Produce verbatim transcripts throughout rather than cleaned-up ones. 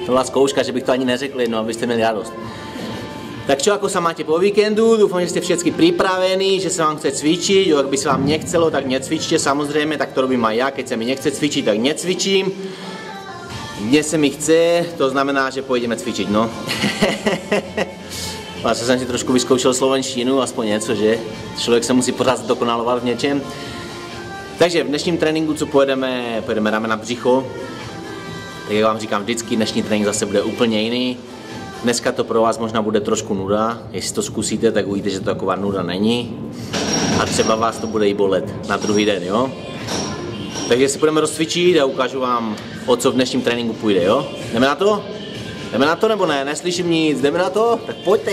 To byla zkouška, že bych to ani neřekl, no abyste měli radost. Tak čo, ako sa máte po víkendu? Dúfam, že ste všetci pripravení, že sa vám chce cvičiť. Jo, ak by sa vám nechcelo, tak necvičte, samozrejme, tak to robím aj ja. Keď sa mi nechce cvičiť, tak necvičím. Dnes sa mi chce, to znamená, že pôjdeme cvičiť, no. Vlastně jsem si trošku vyzkoušel slovenštinu, aspoň něco, že? Člověk se musí pořád dokonalovat v něčem. Takže v dnešním tréninku, co pojedeme, pojedeme ramena břicho. Tak jak vám říkám vždycky, dnešní trénink zase bude úplně jiný. Dneska to pro vás možná bude trošku nuda, jestli to zkusíte, tak uvidíte, že to taková nuda není. A třeba vás to bude i bolet na druhý den, jo? Takže si budeme rozcvičit a ukážu vám, o co v dnešním tréninku půjde, jo? Jdeme na to? Jdeme na to nebo ne? Neslyším nic, jdeme na to? Tak pojďte!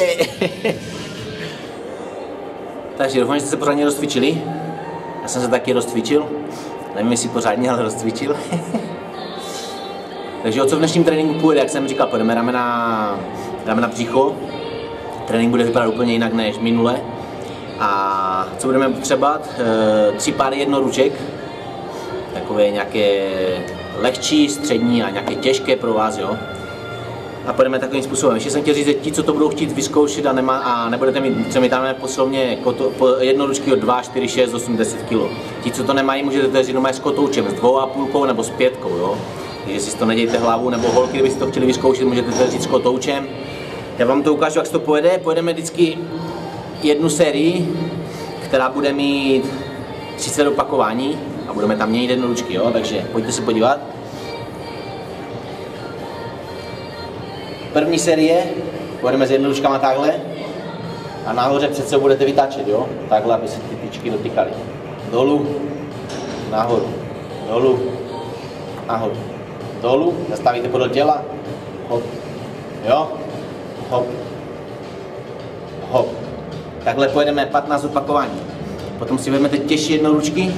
Takže doufám, že jste se pořádně rozcvičili. Já jsem se taky rozcvičil. Nevím, jestli pořádně, ale rozcvičil. Takže o co v dnešním tréninku půjde, jak jsem říkal, půjdeme ramena, ramena břicho. Trénink bude vypadat úplně jinak než minule. A co budeme potřebovat? E, tři páry jednoruček. Takové nějaké lehčí, střední a nějaké těžké pro vás, jo. A půjdeme takovým způsobem. Ještě jsem chtěl říct, že ti, co to budou chtít vyzkoušet a, nemá, a nebudete mít, třeba mi tam posilovně jednoručky od dva, čtyři, šest, osm, deset kilo. Ti, co to nemají, můžete to říct s kotoučem, s dvou a půlkou nebo s pětkou, jo. Takže si to nedějte hlavu, nebo holky, kdybyste to chtěli vyzkoušet, můžete to říct s kotoučem. Já vám to ukážu, jak se to pojede. Pojedeme vždycky jednu sérii, která bude mít třicet opakování a budeme tam měnit jednoručky, jo. Takže pojďte se podívat. První série, pojedeme s jednoručkama takhle a nahoře před sebou budete vytáčet, jo? Takhle, aby se ty tyčky dotýkaly. Dolů, nahoru, dolů, nahoru, dolů, zastavíte podle těla, hop, jo, hop, hop. Takhle pojedeme patnáct opakování. Potom si vezmete těžší jednoručky,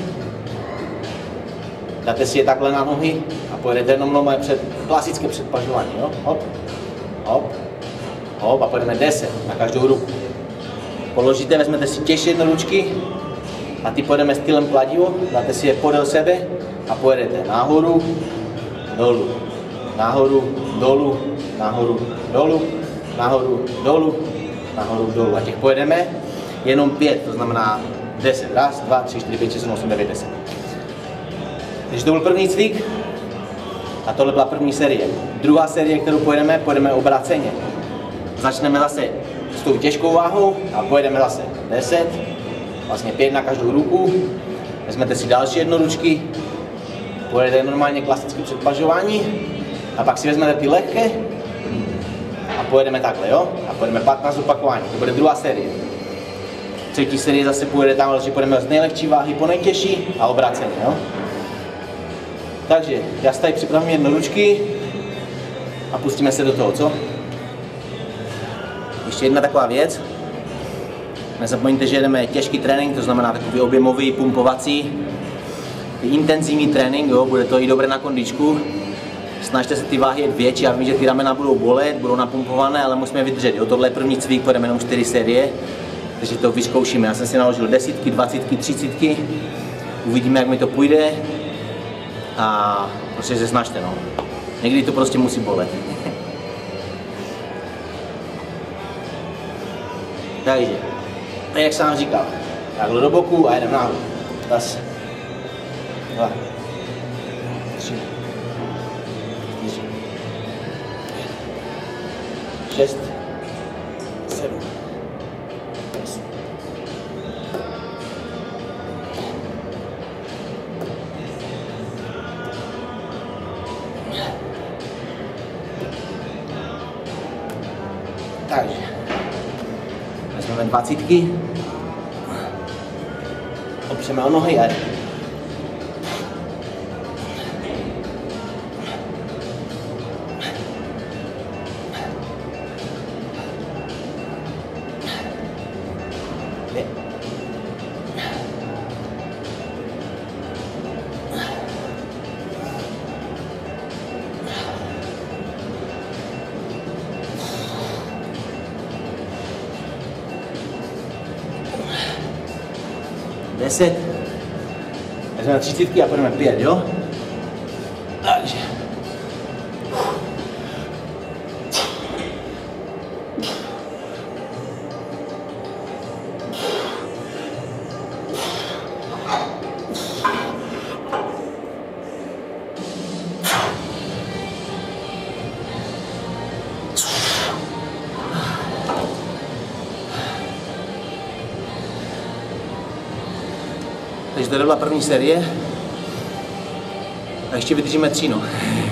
dáte si je takhle na nohy a pojedete jenom před, klasické předpažování, jo, hop. Hop, hop a půjdeme deset na každou ruku. Položíte, vezmete si těžší jednoručky a ty půjdeme stylem kladivo, dáte si je podél sebe a pojedete nahoru, dolů, nahoru, dolů, nahoru, dolů, nahoru, dolů, nahoru, dolů. A těch pojedeme jenom pět, to znamená deset. Raz, dva, tři, čtyři, pět, šest, osm, devět, deset. Takže to byl první cvik. A tohle byla první série. Druhá série, kterou pojedeme, pojedeme obráceně. Začneme zase s tou těžkou váhou a pojedeme zase deset, vlastně pět na každou ruku. Vezmete si další jednoručky, pojedete normálně klasické předpažování a pak si vezmete ty lehké a pojedeme takhle, jo? A pojedeme patnáct opakování, to bude druhá série. Třetí série zase pojede tam, že pojedeme z nejlehčí váhy po nejtěžší a obráceně, jo? Takže já si tady připravím jednoručky a pustíme se do toho, co? Ještě jedna taková věc. Nezapomeňte, že jedeme těžký trénink, to znamená takový objemový, pumpovací, intenzivní trénink, jo, bude to i dobré na kondičku. Snažte se ty váhy jet větší, já vím, že ty ramena budou bolet, budou napumpované, ale musíme vydržet, jo. Tohle je první cvik, půjdeme jenom čtyři série, takže to vyzkoušíme. Já jsem si naložil desítky, dvacítky, třicítky, uvidíme, jak mi to půjde. A prostě se snažte, no. Někdy to prostě musí bolet. Takže, tak jak jsem vám říkal, takhle do boku a jedem nahoru. Raz, dva, tři, čtyři, pět, šest, sedm, osm. Takže, vezmeme dvacítky, opřeme o nohy a jdeme. deset, vezmeme třicítky a půjdeme pět, jo? Takže. Takže to byla první série. A ještě vydržíme tři, no.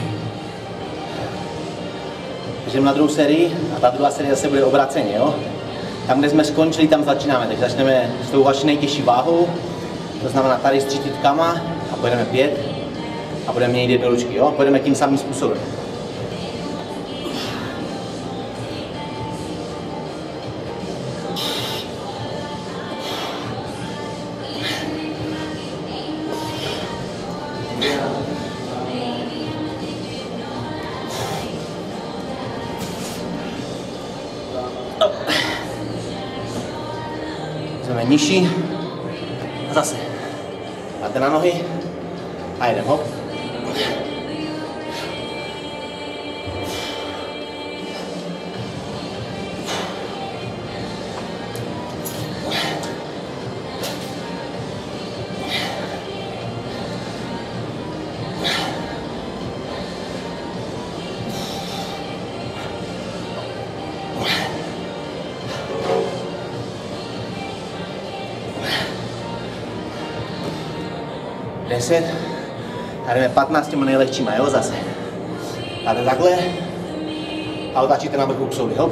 Takže na druhou sérii a ta druhá série zase bude obráceně, jo. Tam, kde jsme skončili, tam začínáme. Takže začneme s tou vaší nejtěžší váhou. To znamená tady s třicítkama a pojedeme pět a budeme měnit jedno ručky, jo. Pojedeme tím samým způsobem. Jsme nižší a zase. Máte na nohy a jedem, hop. deset a jdeme patnáct těma nejlehčíma, jo, zase. Dáte takhle a otáčíte na vrchu k sobě, hop.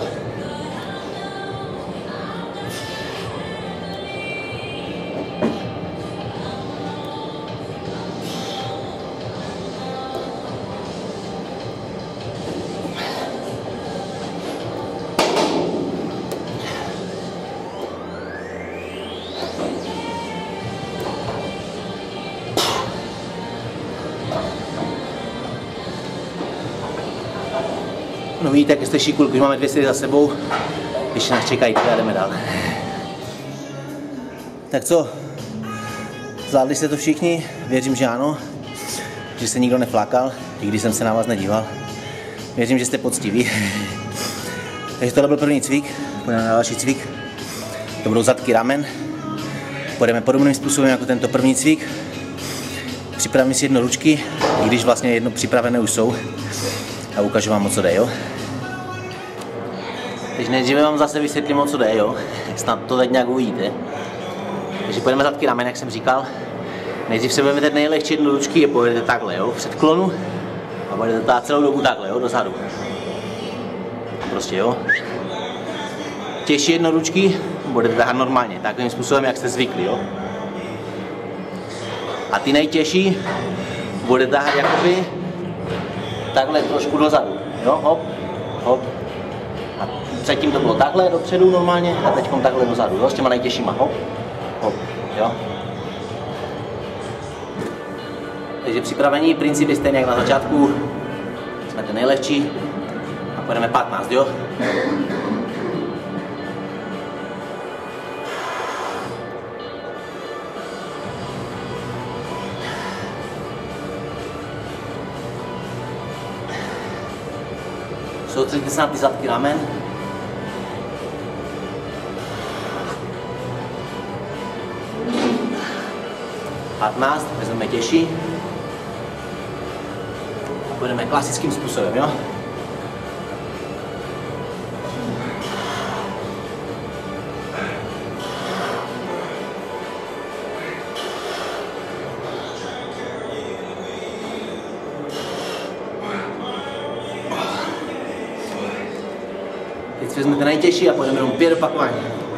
No vidíte, jak jste šikulky, už máme dvě série za sebou, ještě nás čekají, a jdeme dál. Tak co, zvládli jste to všichni? Věřím, že ano, že se nikdo neflákal, i když jsem se na vás nedíval. Věřím, že jste poctiví. Takže tohle byl první cvik, půjdeme na další cvik. To budou zadky ramen. Půjdeme podobným způsobem jako tento první cvik. Připravím si jedno ručky, i když vlastně jedno připravené už jsou. A ukážu vám, o co jde, jo. Takže nejdříve vám zase vysvětlím, o co jde, jo. Snad to teď nějak uvidíte. Takže půjdeme zadky ramen, jak jsem říkal. Nejdřív se budeme teď nejlehčí jedno ručky a pojedete takhle, jo, před klonu. A budete tát celou dobu takhle, jo, dozadu. Prostě, jo. Těžší jedno ručky budete tahat normálně, takovým způsobem, jak jste zvykli, jo. A ty nejtěžší budete tahat jakoby takhle trošku dozadu, jo, hop, hop. A předtím to bylo takhle dopředu normálně a teď takhle dozadu, jo, s těma nejtěžšíma, hop, hop, jo. Takže připravení, princip je stejný jak na začátku, jsme ten nejlehčí a půjdeme patnáct, jo. Soustředíte se na ty zadky ramen. patnáct, vezmeme těžší. A půjdeme klasickým způsobem, jo? Teď si vezmete nejtěžší a půjdeme jenom pět opakování.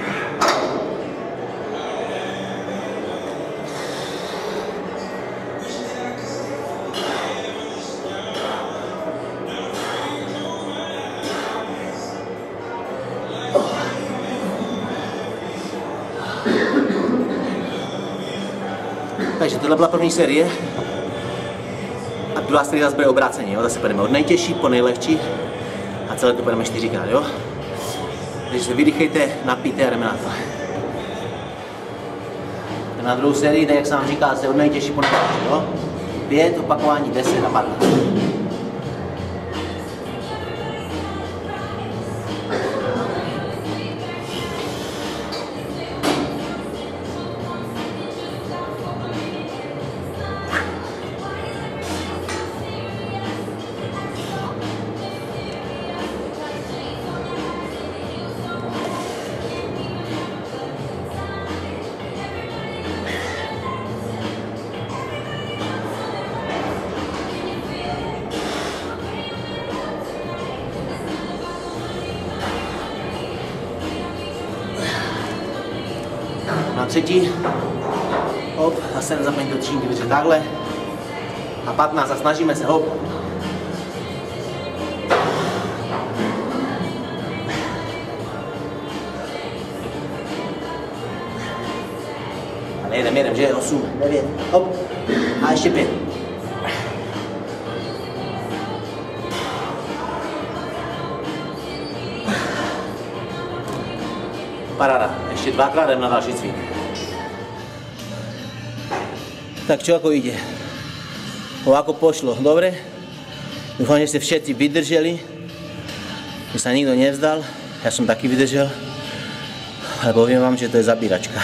Takže tohle byla první série. A druhá série zase bude obráceně, jo? Zase půjdeme od nejtěžší po nejlehčí. A celé to půjdeme čtyřikrát, jo? Takže se vydýchejte, napijte a jdeme na to. Na druhou sérii, tak jak jsem vám říkal, se od nejtěžší po nejlehčí, jo? Pět opakování, deset a patnáct. třetí. Hop, zase nezapomeňte do třinky vydržet takhle. A patnáct a snažíme se, hop. Ale jedem, jedem, že? osm, devět, hop. A ještě pět. Paráda, ještě dvakrát jdem na další cvik. Tak čo ako ide? O ako pošlo, dobre? Dúfam, že ste všetci vydrželi, že sa nikto nevzdal. Ja som taky vydržel, ale poviem vám, že to je zabíračka.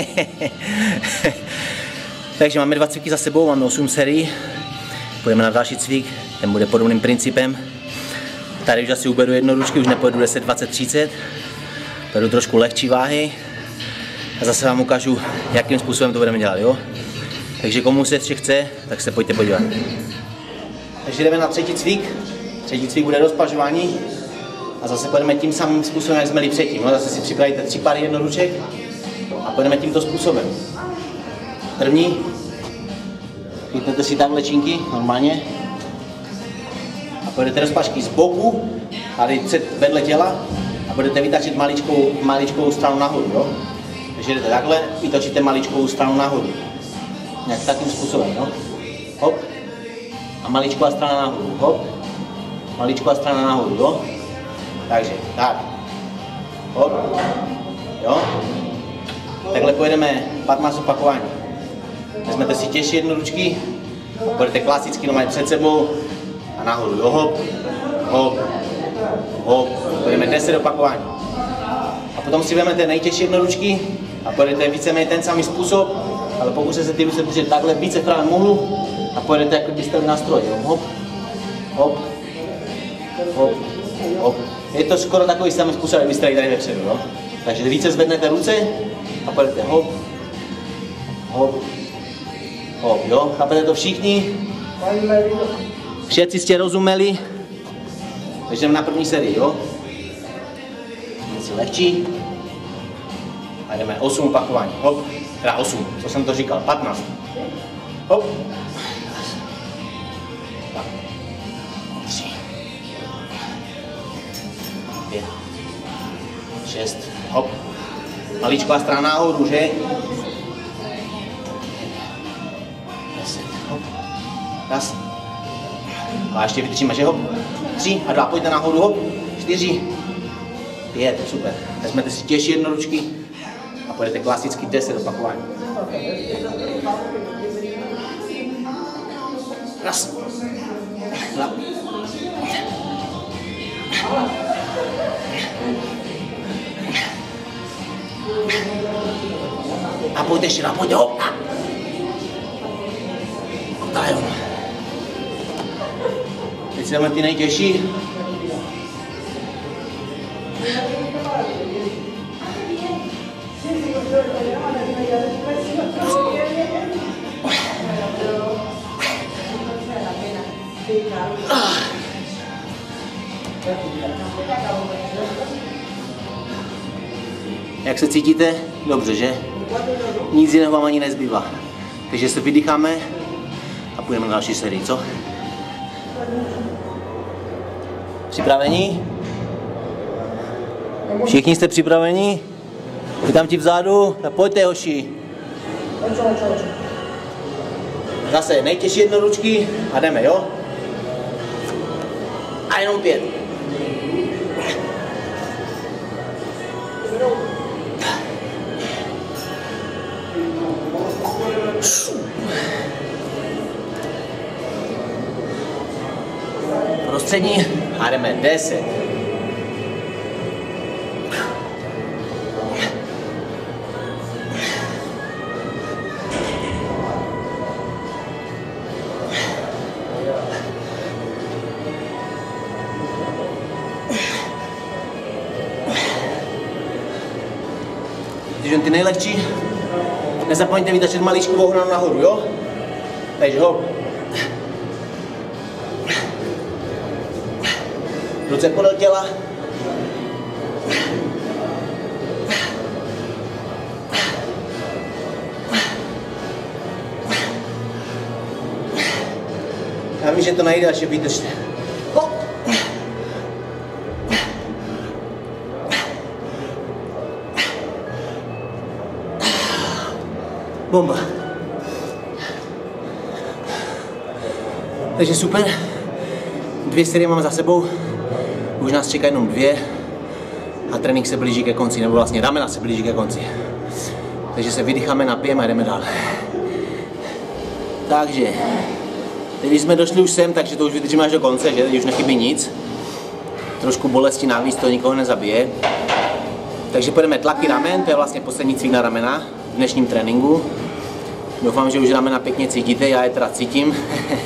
Takže máme dva cviky za sebou, máme osm sérií. Půjdeme na další cvik, ten bude podobným principem. Tady už asi uberu jednoručky, už nepojedu deset, dvacet, třicet. Beru trošku lehčí váhy a zase vám ukážu, jakým způsobem to budeme dělat, jo? Takže komu se ještě chce, tak se pojďte podívat. Takže jdeme na třetí cvik. Třetí cvik bude rozpažování a zase půjdeme tím samým způsobem, jak jsme byli předtím. No, zase si připravíte tři pary jednoruček a půjdeme tímto způsobem. První, chytnete si takhle činky, normálně. A půjdete rozpažky z boku, tady před vedle těla a budete vytačit maličkou, maličkou stranu nahoru, jo? Takže jdete takhle, vytočíte maličkou stranu nahoru. Nějak takým způsobem, no. Hop. A maličková strana nahoru, hop. Maličková strana nahoru, jo. Takže, tak. Hop. Jo. Takhle pojedeme patnáct opakování. Vezmete si těžší jednoručky, půjdete klasicky normálně před sebou a nahoru, jo. Hop. Hop. Hop. Pojedeme deset opakování. A potom si vezmete nejtěžší jednoručky a pojedete víceméně ten samý způsob, ale pokusíte se ty ruce držet takhle více v pravém úhlu a pojedete, jako byste byli na stroji. Hop, hop, hop, hop. Je to skoro takový samý způsob, jak byste tady vepředu. No? Takže více zvednete ruce a pojedete hop, hop, hop. Jo? Chápete to všichni? Všetci jste rozuměli? Takže jdeme na první sérii, jo? Něco lehčí. A jdeme osm opakování. Hop. Teda osm, co jsem to říkal, patnáct. Hop. Dva. Tři. Pět. Šest. Hop. Maličková strana nahoru, že? Deset. Hop. Raz. A ještě vydržíme, že hop. Tři a dva, pojďte nahoru, hop. Čtyři. Pět, super. Vezmete si těžší jednoručky. A pojedete klasicky deset opakování. Raz. Dva. A pojďte ještě, a pojďte, hop. Dajo. Teď si dáme ty nejtěžší. Jak se cítíte? Dobře, že? Nic jiného vám ani nezbývá. Takže se vydýcháme a půjdeme na další sérii, co? Připravení? Všichni jste připraveni? Vítám ti vzadu, tak pojďte, hoši. Zase nejtěžší jednoručky a jdeme, jo? A jenom pět. Prostřední a jdeme deset. Když ty nejlehčí, nezapomeňte vytačit maličkovou hranu nahoru, jo? Takže hop. Ruce podél těla. Já vím, že to nejde, až vydržte. Hop. Bomba. Takže super. Dvě série máme za sebou. Už nás čeká jenom dvě. A trénink se blíží ke konci, nebo vlastně ramena se blíží ke konci. Takže se vydýcháme, napijeme a jdeme dál. Takže, teď jsme došli už sem, takže to už vydržíme až do konce, že? Teď už nechybí nic. Trošku bolesti navíc, to nikoho nezabije. Takže půjdeme tlaky ramen, to je vlastně poslední cvik na ramena v dnešním tréninku. Doufám, že už ramena pěkně cítíte, já je teda cítím.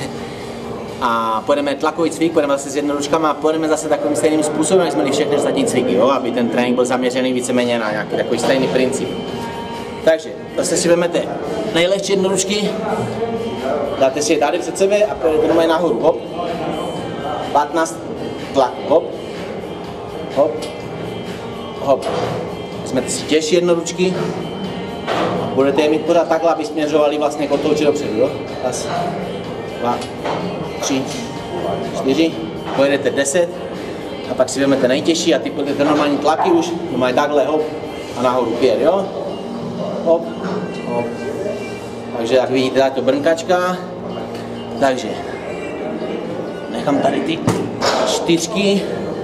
A půjdeme tlakový cvik, půjdeme zase s jednoručkama a půjdeme zase takovým stejným způsobem, jak jsme měli všechny ostatní cviky, jo? Aby ten trénink byl zaměřený víceméně na nějaký takový stejný princip. Takže zase si vezmete nejlehčí jednoručky, dáte si je tady před sebe a půjdete normálně nahoru, hop, patnáct tlak, hop, hop, hop. Vezmete si těžší jednoručky, budete je mít pořád takhle, aby směřovali vlastně kotouči dopředu, jo? Raz, dva, tři, čtyři, pojedete deset a pak si vezmete nejtěžší a ty půjdete normální tlaky už, normálně takhle, hop, a nahoru pět, jo? Hop, hop. Takže jak vidíte, je to brnkačka. Takže nechám tady ty čtyřky.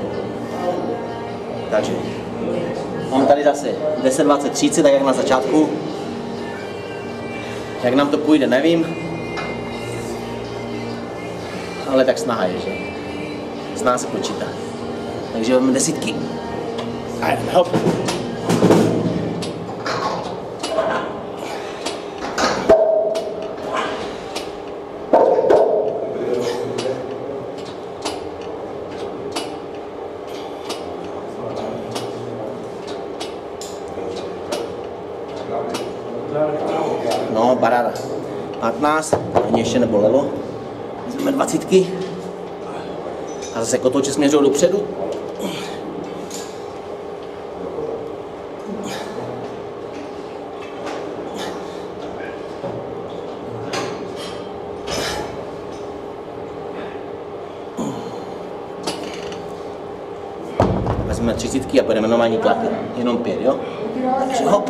Takže mám tady zase deset, dvacet, třicet, tak jak na začátku. Jak nám to půjde, nevím. Ale tak snaha je, že? Snaha se počítá. Takže máme desítky. A jdeme, hop. No, paráda. patnáct, ani ještě nebolelo. Vezmeme dvacítky. A zase kotouče směřují dopředu. Vezmeme třicítky a půjdeme normální tlaky. Jenom pět, jo? Takže hop.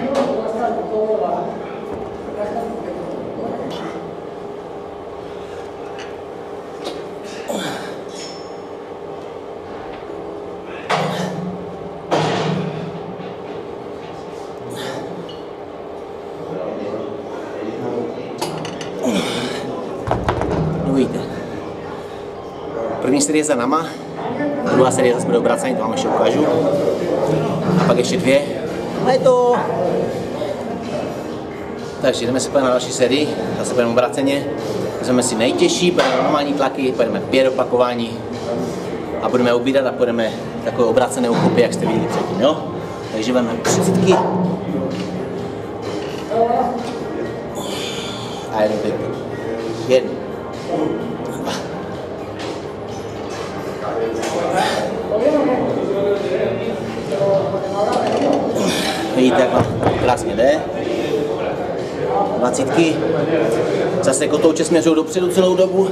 Uvidíte. První série za náma, druhá série zase bude obracení, to vám ještě ukážu. A pak ještě dvě. A je to. Takže jdeme se podívat na další sérii, zase budeme obraceně. Vezmeme si nejtěžší, budeme normální tlaky, půjdeme pět opakování a budeme ubírat a půjdeme takové obracené uchopy, jak jste viděli předtím, jo? Takže vezmeme třicítky. A jeden pět. Jeden. Dva. Vidíte, jak vám krásně jde. Dvacítky. Zase kotouče směřují dopředu celou dobu.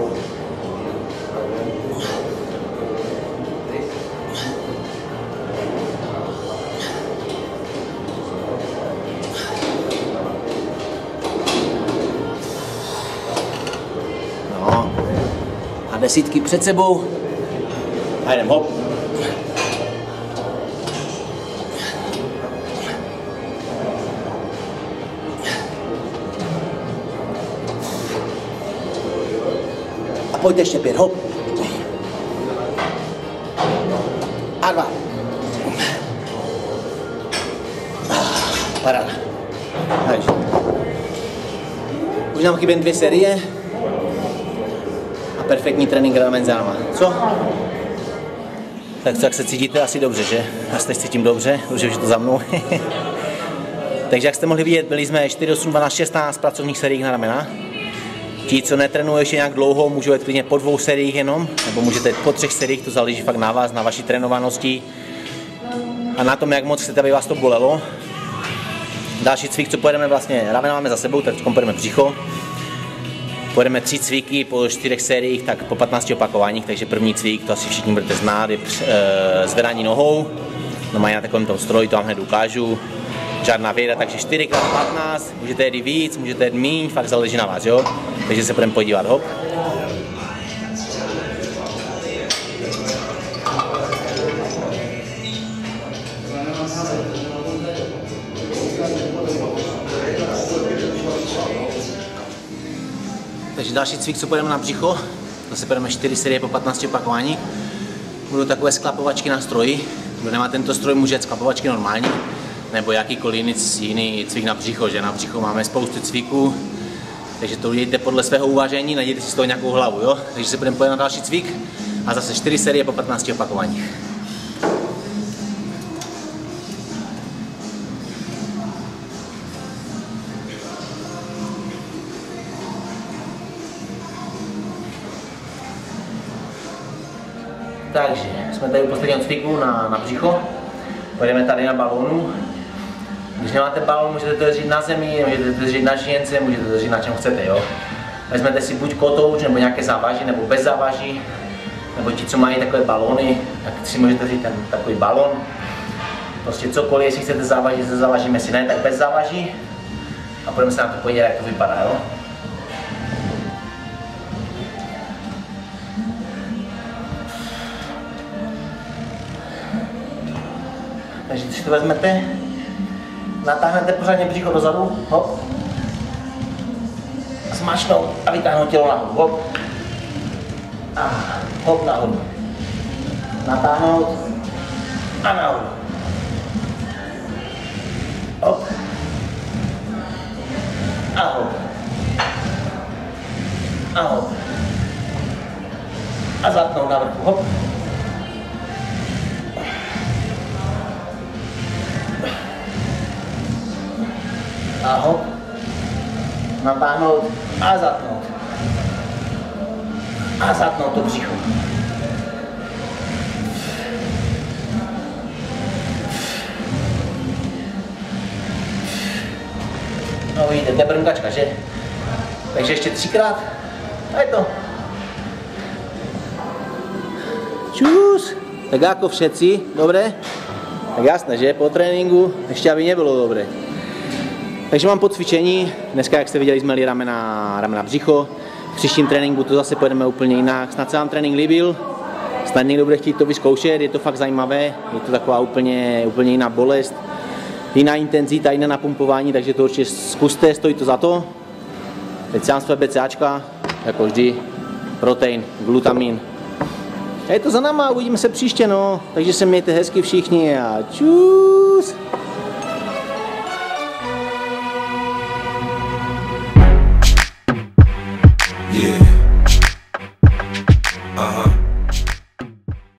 No. A desítky před sebou. A jdem, hop. A pojďte ještě pět, hop. A dva. Paráda. Takže. Už nám chybí dvě série. A perfektní trénink ramen zárma. Co? Tak co, jak se cítíte, asi dobře, že? Já se teď cítím dobře, už je to za mnou. Takže jak jste mohli vidět, byli jsme čtyři, osm, dvanáct, šestnáct pracovních sérií na ramena. Ti, co netrénují ještě nějak dlouho, můžou jít klidně po dvou sériích jenom, nebo můžete jít po třech sériích, to záleží fakt na vás, na vaší trénovanosti a na tom, jak moc chcete, aby vás to bolelo. Další cvik, co pojedeme vlastně, ramena máme za sebou, tak pojedeme břicho. Pojedeme tři cviky po čtyřech sériích, tak po patnácti opakováních, takže první cvik, to asi všichni budete znát, je e, zvedání nohou. No mají na takovém tom stroji, to vám hned ukážu. Žádná věda, takže čtyři krát patnáct, můžete jít víc, můžete jít míň, fakt záleží na vás, jo? Takže se budeme podívat, hop. Takže další cvik, co půjdeme na břicho, zase půjdeme čtyři série po patnácti opakování. Budou takové sklapovačky na stroji. Kdo nemá tento stroj, může jít sklapovačky normální, nebo jakýkoliv jiný cvik na břicho, že na břicho máme spoustu cviků, takže to udějte podle svého uvážení, najděte si z toho nějakou hlavu, jo? Takže se budeme pojít na další cvik a zase čtyři série po patnácti opakováních. Takže jsme tady u posledního cviku na, na břicho. Pojedeme tady na balónu. Když nemáte balón, můžete to držet na zemi, můžete to držet na žíjence, můžete to držet na čem chcete, jo. Vezmete si buď kotouč, nebo nějaké závaží, nebo bez závaží. Nebo ti, co mají takové balóny, tak si můžete vzít ten takový balón. Prostě cokoliv, jestli chcete závaží, se závažíme si, ne, tak bez závaží. A budeme se na to podívat, jak to vypadá, jo. Takže když to vezmete, natáhnete pořádně břicho dozadu, hop, a smačnout a vytáhnout tělo nahoru, hop, a hop nahoru, natáhnout a nahoru, hop, a hop, a hop, a zatnout na vrchu, hop. A hop, natáhnout a zatnout. A zatnout to břicho. No vidíte, to je brnkačka, že? Takže ještě třikrát. A je to. Čus. Tak jako všetci, dobré? Tak jasné, že? Po tréninku ještě aby nebylo dobré. Takže mám po cvičení, dneska jak jste viděli jsme jeli ramena, ramena břicho, v příštím tréninku to zase pojedeme úplně jinak, snad se vám trénink líbil, snad někdo bude chtít to vyzkoušet, je to fakt zajímavé, je to taková úplně, úplně jiná bolest, jiná intenzita, jiné napumpování, takže to určitě zkuste, stojí to za to. Teď si dám své BCAčka, jako vždy, protein, glutamin. A je to za náma, uvidíme se příště, no, takže se mějte hezky všichni a čus!